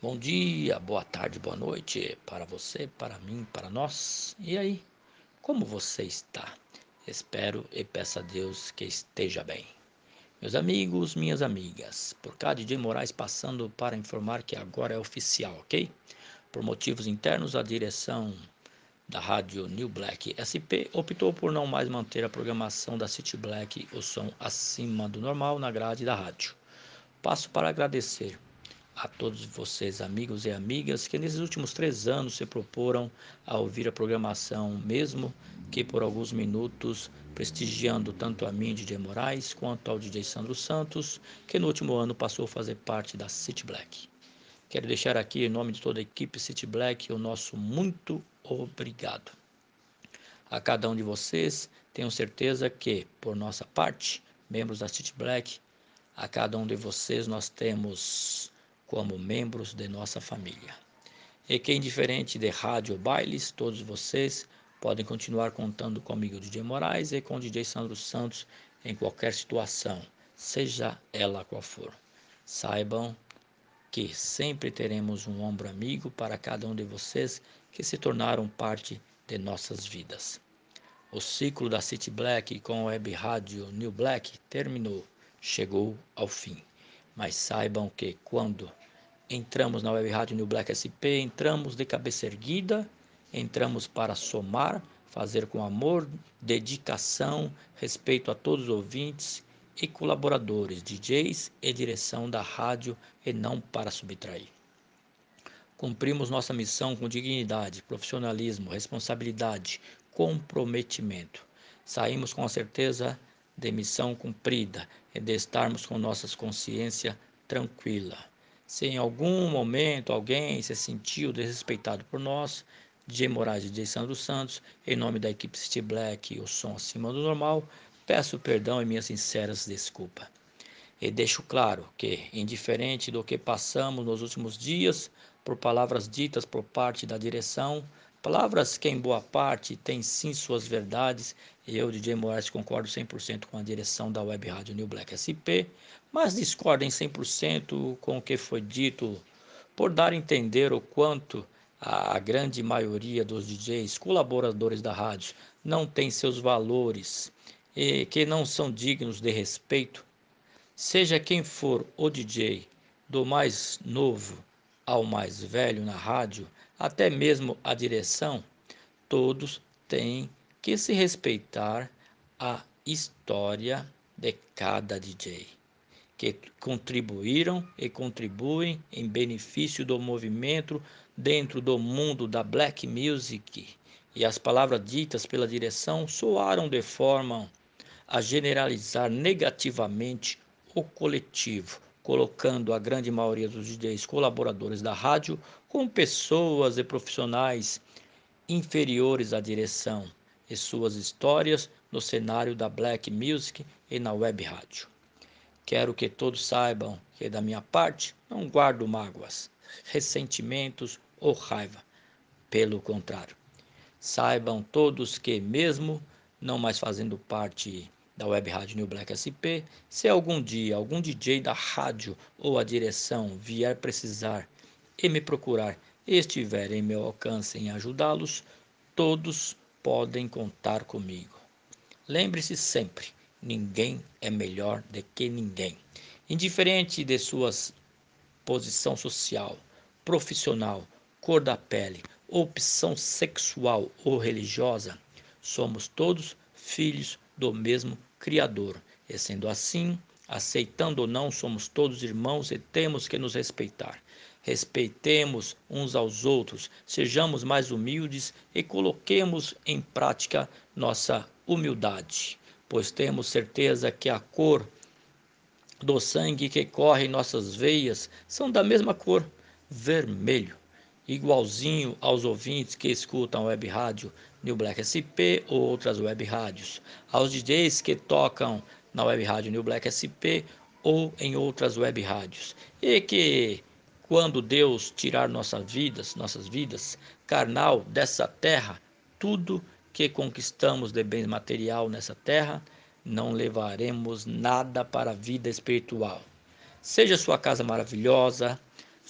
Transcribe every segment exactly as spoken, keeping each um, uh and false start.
Bom dia, boa tarde, boa noite para você, para mim, para nós. E aí, como você está? Espero e peço a Deus que esteja bem. Meus amigos, minhas amigas, por cá D J Moraes passando para informar que agora é oficial, ok? Por motivos internos, a direção da rádio New Black S P optou por não mais manter a programação da City Black, o som acima do normal na grade da rádio. Passo para agradecer a todos vocês, amigos e amigas, que nesses últimos três anos se proporam a ouvir a programação, mesmo que por alguns minutos, prestigiando tanto a mim, D J Moraes, quanto ao D J Sandro Santos, que no último ano passou a fazer parte da City Black. Quero deixar aqui, em nome de toda a equipe City Black, o nosso muito obrigado. A cada um de vocês, tenho certeza que, por nossa parte, membros da City Black, a cada um de vocês nós temos como membros de nossa família. E que, indiferente de rádio ou bailes, todos vocês podem continuar contando comigo, D J Moraes, e com o D J Sandro Santos em qualquer situação, seja ela qual for. Saibam que sempre teremos um ombro amigo para cada um de vocês que se tornaram parte de nossas vidas. O ciclo da City Black com a web rádio New Black terminou, chegou ao fim. Mas saibam que quando entramos na web rádio New Black S P, entramos de cabeça erguida, entramos para somar, fazer com amor, dedicação, respeito a todos os ouvintes e colaboradores, D Js e direção da rádio, e não para subtrair. Cumprimos nossa missão com dignidade, profissionalismo, responsabilidade, comprometimento. Saímos com a certeza de missão cumprida e de estarmos com nossa consciência tranquila. Se em algum momento alguém se sentiu desrespeitado por nós, D J Moraes e D J Sandro Santos, em nome da equipe City Black e o som acima do normal, peço perdão e minhas sinceras desculpas. E deixo claro que, indiferente do que passamos nos últimos dias, por palavras ditas por parte da direção, palavras que em boa parte têm sim suas verdades, e eu, D J Moraes, concordo cem por cento com a direção da Web Rádio New Black S P, mas discordo em cem por cento com o que foi dito, por dar a entender o quanto a grande maioria dos D Js, colaboradores da rádio, não tem seus valores e que não são dignos de respeito. Seja quem for o D J, do mais novo ao mais velho na rádio, até mesmo a direção, todos têm que se respeitar a história de cada D J, que contribuíram e contribuem em benefício do movimento dentro do mundo da Black Music, e as palavras ditas pela direção soaram de forma a generalizar negativamente o coletivo, colocando a grande maioria dos D Js colaboradores da rádio como pessoas e profissionais inferiores à direção e suas histórias no cenário da Black Music e na web rádio. Quero que todos saibam que, da minha parte, não guardo mágoas, ressentimentos ou raiva. Pelo contrário, saibam todos que, mesmo não mais fazendo parte da Web Rádio New Black S P, se algum dia algum D J da rádio ou a direção vier precisar e me procurar e estiver em meu alcance em ajudá-los, todos podem contar comigo. Lembre-se sempre, ninguém é melhor do que ninguém. Indiferente de sua posição social, profissional, cor da pele, opção sexual ou religiosa, somos todos filhos do mesmo Criador. E sendo assim, aceitando ou não, somos todos irmãos e temos que nos respeitar. Respeitemos uns aos outros, sejamos mais humildes e coloquemos em prática nossa humildade, pois temos certeza que a cor do sangue que corre em nossas veias são da mesma cor, vermelho, igualzinho aos ouvintes que escutam a web rádio New Black S P ou outras web rádios, aos D Js que tocam na web rádio New Black S P ou em outras web rádios, e que, quando Deus tirar nossas vidas, nossas vidas carnal dessa terra, tudo que conquistamos de bem material nessa terra, não levaremos nada para a vida espiritual. Seja sua casa maravilhosa,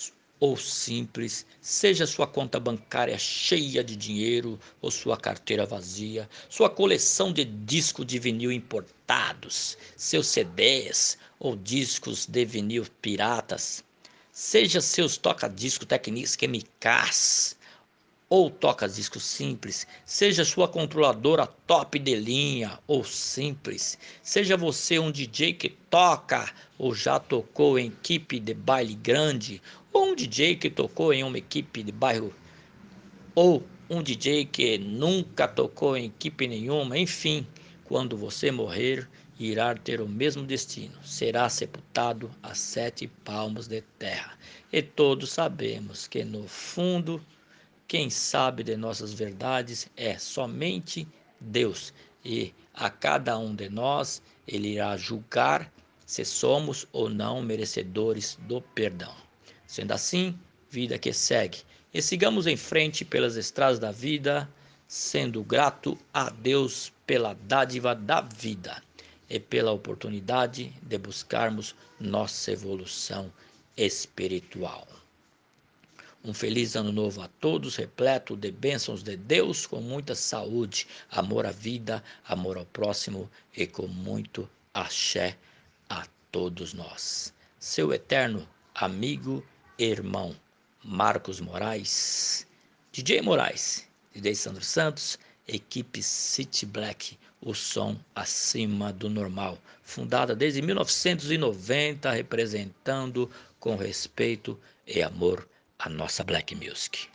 ou simples, seja sua conta bancária cheia de dinheiro ou sua carteira vazia, sua coleção de discos de vinil importados, seus C Ds ou discos de vinil piratas, seja seus toca-disco Technics M Ks ou toca-disco simples, seja sua controladora top de linha ou simples, seja você um D J que toca ou já tocou em equipe de baile grande, ou um D J que tocou em uma equipe de bairro, ou um D J que nunca tocou em equipe nenhuma, enfim, quando você morrer, irá ter o mesmo destino, será sepultado a sete palmos de terra. E todos sabemos que no fundo quem sabe de nossas verdades é somente Deus, e a cada um de nós ele irá julgar se somos ou não merecedores do perdão. Sendo assim, vida que segue, e sigamos em frente pelas estradas da vida, sendo grato a Deus pela dádiva da vida e pela oportunidade de buscarmos nossa evolução espiritual. Um feliz ano novo a todos, repleto de bênçãos de Deus, com muita saúde, amor à vida, amor ao próximo e com muito axé a todos nós. Seu eterno amigo e irmão Marcos Moraes, D J Moraes, D J Sandro Santos, equipe City Black, o som acima do normal, fundada desde mil novecentos e noventa, representando com respeito e amor a nossa Black Music.